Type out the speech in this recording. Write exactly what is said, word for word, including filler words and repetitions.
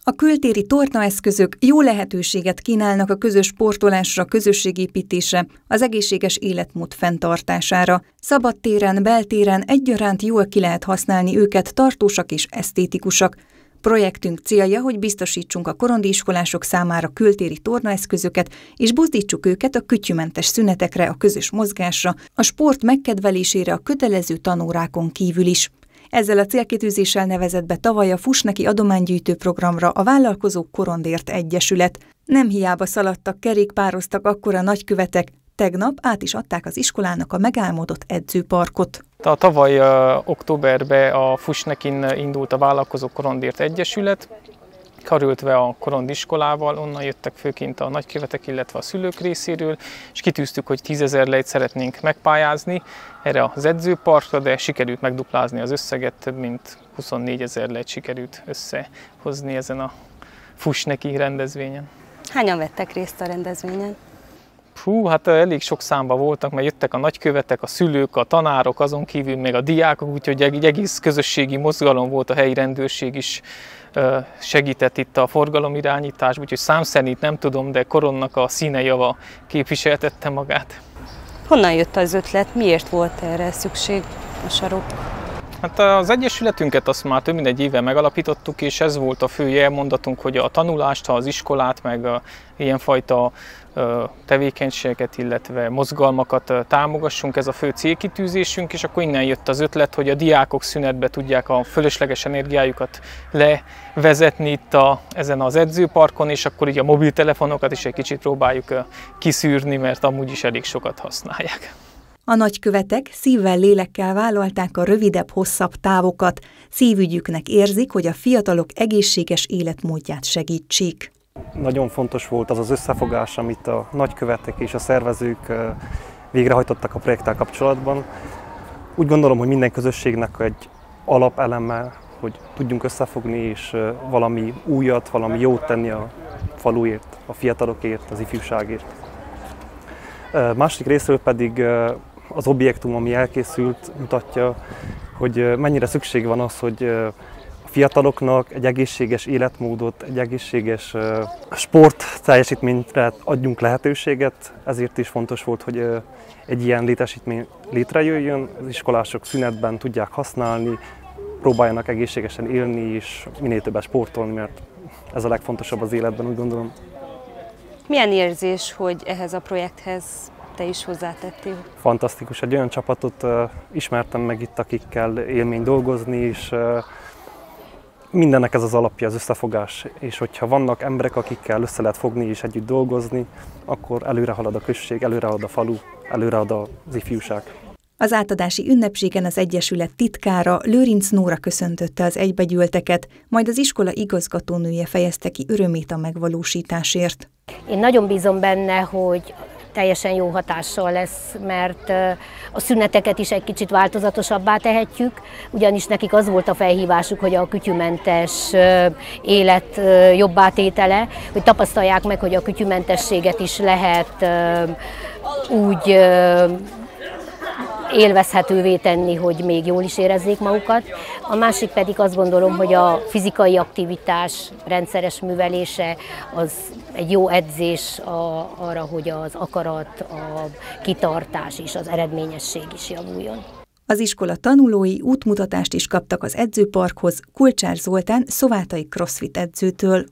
A kültéri tornaeszközök jó lehetőséget kínálnak a közös sportolásra, közösségépítésre, az egészséges életmód fenntartására. Szabadtéren, beltéren egyaránt jól ki lehet használni őket, tartósak és esztétikusak. Projektünk célja, hogy biztosítsunk a korondiskolások számára kültéri tornaeszközöket, és buzdítsuk őket a kütyümentes szünetekre, a közös mozgásra, a sport megkedvelésére a kötelező tanórákon kívül is. Ezzel a célkitűzéssel nevezett be tavaly a Fuss-neki adománygyűjtő programra a Vállalkozók Korondért Egyesület. Nem hiába szaladtak, kerékpároztak akkor a nagykövetek, tegnap át is adták az iskolának a megálmodott edzőparkot. A tavaly uh, októberben a Fuss-nekin indult a Vállalkozók Korondért Egyesület, karöltve a korondiskolával, onnan jöttek főként a nagykövetek, illetve a szülők részéről, és kitűztük, hogy tízezer lejt szeretnénk megpályázni erre az edzőparkra, de sikerült megduplázni az összeget, több mint huszonnégyezer lejt sikerült összehozni ezen a Fuss-neki rendezvényen. Hányan vettek részt a rendezvényen? Hú, hát elég sok számban voltak, mert jöttek a nagykövetek, a szülők, a tanárok, azon kívül még a diákok, úgyhogy egy egész közösségi mozgalom volt, a helyi rendőrség is segített itt a forgalomirányításban, úgyhogy szám szerint nem tudom, de Koronnak a színejava képviseltette magát. Honnan jött az ötlet, miért volt erre szükség a sarok? Hát az egyesületünket azt már több mint egy éve megalapítottuk, és ez volt a fő jelmondatunk, hogy a tanulást, az iskolát, meg a ilyenfajta tevékenységeket, illetve mozgalmakat támogassunk, ez a fő célkitűzésünk, és akkor innen jött az ötlet, hogy a diákok szünetbe tudják a fölösleges energiájukat levezetni itt a, ezen az edzőparkon, és akkor így a mobiltelefonokat is egy kicsit próbáljuk kiszűrni, mert amúgy is elég sokat használják. A nagykövetek szívvel, lélekkel vállalták a rövidebb, hosszabb távokat. Szívügyüknek érzik, hogy a fiatalok egészséges életmódját segítsék. Nagyon fontos volt az az összefogás, amit a nagykövetek és a szervezők végrehajtottak a projekttel kapcsolatban. Úgy gondolom, hogy minden közösségnek egy alapeleme, hogy tudjunk összefogni és valami újat, valami jót tenni a faluért, a fiatalokért, az ifjúságért. Másik részről pedig az objektum, ami elkészült, mutatja, hogy mennyire szükség van az, hogy a fiataloknak egy egészséges életmódot, egy egészséges sport teljesítményre adjunk lehetőséget. Ezért is fontos volt, hogy egy ilyen létesítmény létrejöjjön, az iskolások szünetben tudják használni, próbáljanak egészségesen élni és minél többet sportolni, mert ez a legfontosabb az életben, úgy gondolom. Milyen érzés, hogy ehhez a projekthez te is hozzátettél? Fantasztikus, egy olyan csapatot uh, ismertem meg itt, akikkel élmény dolgozni, és uh, mindennek ez az alapja, az összefogás. És hogyha vannak emberek, akikkel össze lehet fogni és együtt dolgozni, akkor előre halad a község, előre halad a falu, előre halad az ifjúság. Az átadási ünnepségen az Egyesület titkára, Lőrinc Nóra köszöntötte az egybegyűlteket, majd az iskola igazgatónője fejezte ki örömét a megvalósításért. Én nagyon bízom benne, hogy teljesen jó hatással lesz, mert a szüneteket is egy kicsit változatosabbá tehetjük, ugyanis nekik az volt a felhívásuk, hogy a kütyümentes élet jobbá tétele, hogy tapasztalják meg, hogy a kütyümentességet is lehet úgy élvezhetővé tenni, hogy még jól is érezzék magukat. A másik pedig azt gondolom, hogy a fizikai aktivitás rendszeres művelése az egy jó edzés a, arra, hogy az akarat, a kitartás és az eredményesség is javuljon. Az iskola tanulói útmutatást is kaptak az edzőparkhoz Kulcsár Zoltán szovátai crossfit edzőtől.